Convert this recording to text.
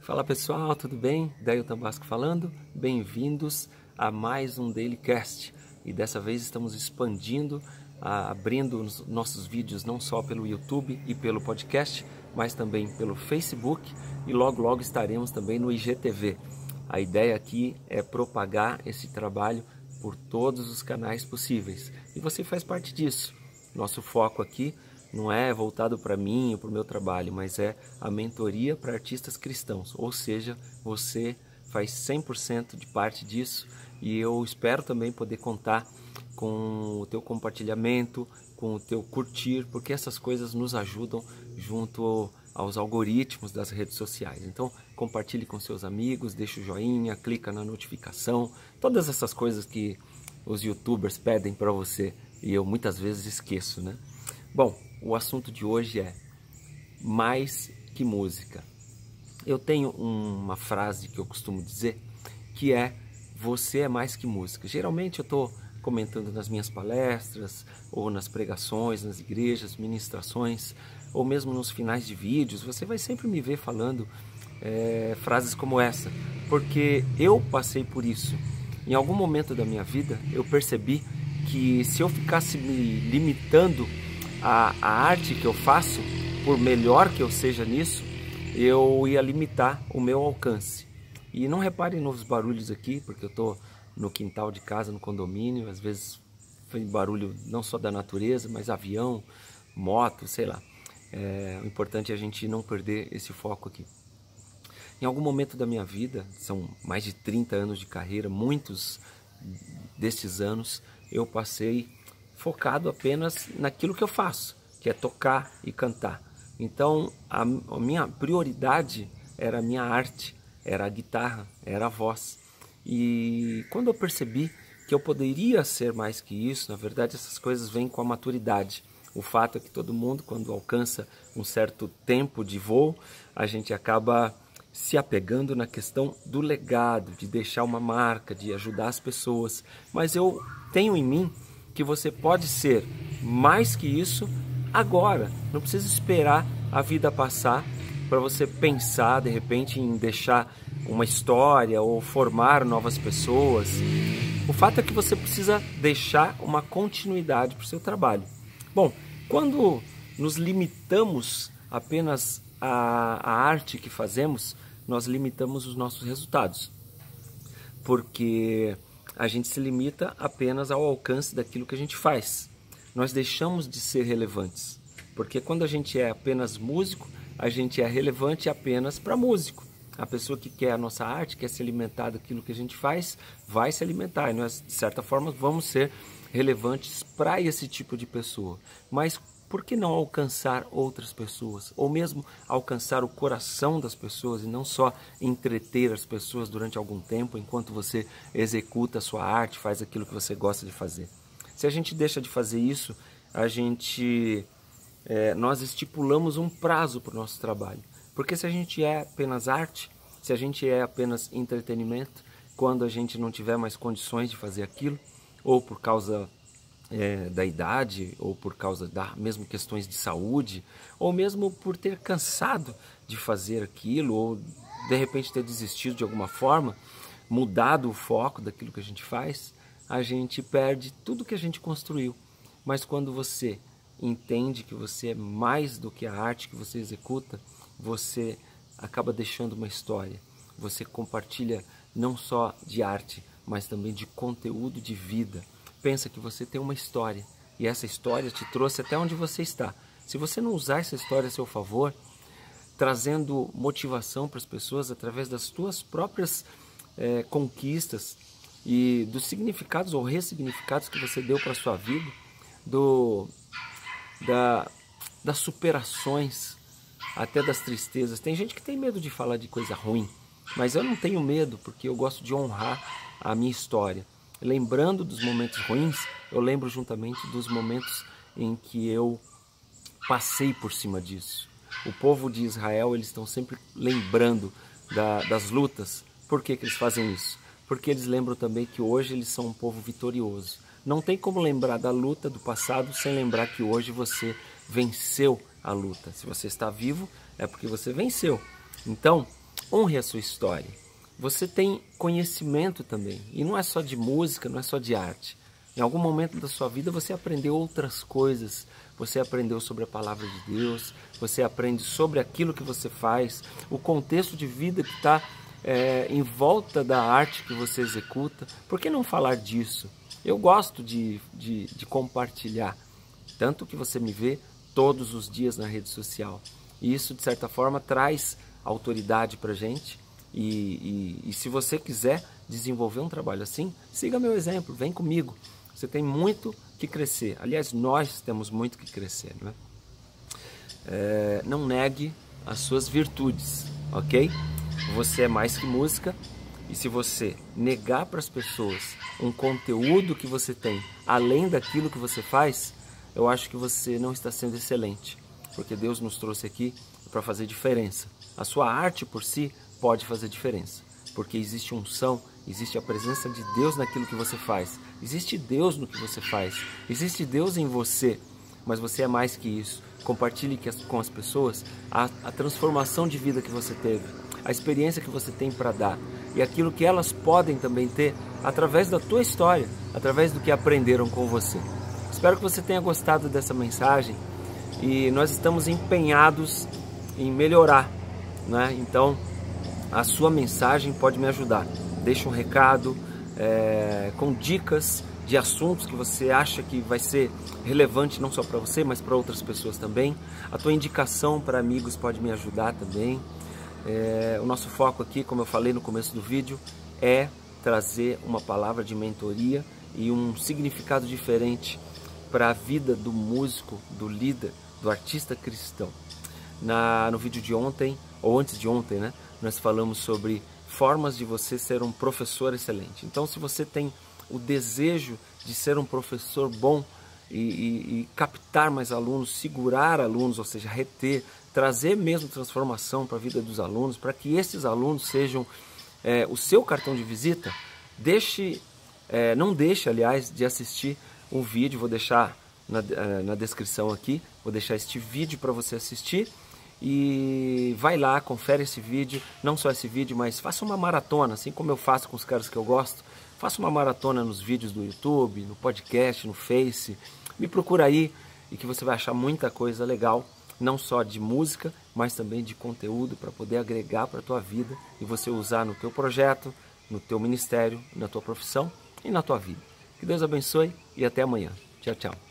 Fala pessoal, tudo bem? Dailton Basco falando, bem-vindos a mais um Dailycast. E dessa vez estamos expandindo, abrindo os nossos vídeos não só pelo YouTube e pelo podcast, mas também pelo Facebook e logo estaremos também no IGTV. A ideia aqui é propagar esse trabalho por todos os canais possíveis e você faz parte disso. Nosso foco aqui não é voltado para mim ou para o meu trabalho, mas é a mentoria para artistas cristãos, ou seja, você faz 100% de parte disso e eu espero também poder contar com o teu compartilhamento, com o teu curtir, porque essas coisas nos ajudam junto aos algoritmos das redes sociais. Então compartilhe com seus amigos, deixa o joinha, clica na notificação, todas essas coisas que os youtubers pedem para você e eu muitas vezes esqueço, né? Bom, o assunto de hoje é mais que música. Eu tenho uma frase que eu costumo dizer que é: você é mais que música. Geralmente eu estou comentando nas minhas palestras ou nas pregações, nas igrejas, ministrações ou mesmo nos finais de vídeos. Você vai sempre me ver falando frases como essa, porque eu passei por isso. Em algum momento da minha vida eu percebi que se eu ficasse me limitando a arte que eu faço, por melhor que eu seja nisso, eu ia limitar o meu alcance. E não reparem nos barulhos aqui, porque eu estou no quintal de casa, no condomínio, às vezes foi barulho não só da natureza, mas avião, moto, sei lá. O importante é a gente não perder esse foco aqui. Em algum momento da minha vida, são mais de 30 anos de carreira, muitos destes anos eu passei focado apenas naquilo que eu faço, que é tocar e cantar. Então a minha prioridade era a minha arte, era a guitarra, era a voz. E quando eu percebi que eu poderia ser mais que isso, na verdade essas coisas vêm com a maturidade. O fato é que todo mundo, quando alcança um certo tempo de voo, a gente acaba se apegando na questão do legado, de deixar uma marca, de ajudar as pessoas. Mas eu tenho em mim que você pode ser mais que isso agora. Não precisa esperar a vida passar para você pensar de repente em deixar uma história ou formar novas pessoas. O fato é que você precisa deixar uma continuidade para o seu trabalho. Bom, quando nos limitamos apenas à arte que fazemos, nós limitamos os nossos resultados. Porque a gente se limita apenas ao alcance daquilo que a gente faz. Nós deixamos de ser relevantes, porque quando a gente é apenas músico, a gente é relevante apenas para músico. A pessoa que quer a nossa arte, quer se alimentar daquilo que a gente faz, vai se alimentar. E nós, de certa forma, vamos ser relevantes para esse tipo de pessoa. Mas por que não alcançar outras pessoas? Ou mesmo alcançar o coração das pessoas e não só entreter as pessoas durante algum tempo enquanto você executa a sua arte, faz aquilo que você gosta de fazer. Se a gente deixa de fazer isso, nós estipulamos um prazo para o nosso trabalho. Porque se a gente é apenas arte, se a gente é apenas entretenimento, quando a gente não tiver mais condições de fazer aquilo, ou por causa da idade, ou por causa da mesmo questões de saúde, ou mesmo por ter cansado de fazer aquilo, ou de repente ter desistido de alguma forma, mudado o foco daquilo que a gente faz, a gente perde tudo que a gente construiu. Mas quando você entende que você é mais do que a arte que você executa, você acaba deixando uma história. Você compartilha não só de arte, mas também de conteúdo de vida. Pensa que você tem uma história e essa história te trouxe até onde você está. Se você não usar essa história a seu favor, trazendo motivação para as pessoas através das suas próprias conquistas e dos significados ou ressignificados que você deu para a sua vida, das superações, até das tristezas. Tem gente que tem medo de falar de coisa ruim, mas eu não tenho medo, porque eu gosto de honrar a minha história. Lembrando dos momentos ruins, eu lembro juntamente dos momentos em que eu passei por cima disso. O povo de Israel, eles estão sempre lembrando das lutas. Por que eles fazem isso? Porque eles lembram também que hoje eles são um povo vitorioso. Não tem como lembrar da luta do passado sem lembrar que hoje você venceu a luta. Se você está vivo, é porque você venceu. Então, honre a sua história. Você tem conhecimento também, e não é só de música, não é só de arte. Em algum momento da sua vida você aprendeu outras coisas, você aprendeu sobre a palavra de Deus, você aprende sobre aquilo que você faz, o contexto de vida que está em volta da arte que você executa. Por que não falar disso? Eu gosto de compartilhar, tanto que você me vê todos os dias na rede social. E isso, de certa forma, traz autoridade para a gente. E se você quiser desenvolver um trabalho assim, siga meu exemplo, vem comigo. Você tem muito que crescer. Aliás, nós temos muito que crescer, não é? Não negue as suas virtudes, ok? Você é mais que música. E se você negar para as pessoas um conteúdo que você tem, além daquilo que você faz, eu acho que você não está sendo excelente. Porque Deus nos trouxe aqui para fazer diferença. A sua arte por si pode fazer diferença. Porque existe unção, existe a presença de Deus naquilo que você faz. Existe Deus no que você faz. Existe Deus em você. Mas você é mais que isso. Compartilhe com as pessoas a transformação de vida que você teve, a experiência que você tem para dar e aquilo que elas podem também ter através da tua história, através do que aprenderam com você. Espero que você tenha gostado dessa mensagem e nós estamos empenhados em melhorar, né? Então, a sua mensagem pode me ajudar. Deixa um recado com dicas de assuntos que você acha que vai ser relevante não só para você, mas para outras pessoas também. A tua indicação para amigos pode me ajudar também. O nosso foco aqui, como eu falei no começo do vídeo, é trazer uma palavra de mentoria e um significado diferente para a vida do músico, do líder, do artista cristão. No vídeo de ontem, ou antes de ontem, né, nós falamos sobre formas de você ser um professor excelente. Então, se você tem o desejo de ser um professor bom e captar mais alunos, segurar alunos, ou seja, reter, trazer mesmo transformação para a vida dos alunos, para que esses alunos sejam o seu cartão de visita, não deixe, aliás, de assistir um vídeo. Vou deixar na descrição aqui, vou deixar este vídeo para você assistir. E vai lá, confere esse vídeo, não só esse vídeo, mas faça uma maratona, assim como eu faço com os caras que eu gosto. Faça uma maratona nos vídeos do YouTube, no podcast, no Face. Me procura aí e que você vai achar muita coisa legal, não só de música, mas também de conteúdo para poder agregar para a tua vida e você usar no teu projeto, no teu ministério, na tua profissão e na tua vida. Que Deus abençoe e até amanhã. Tchau, tchau.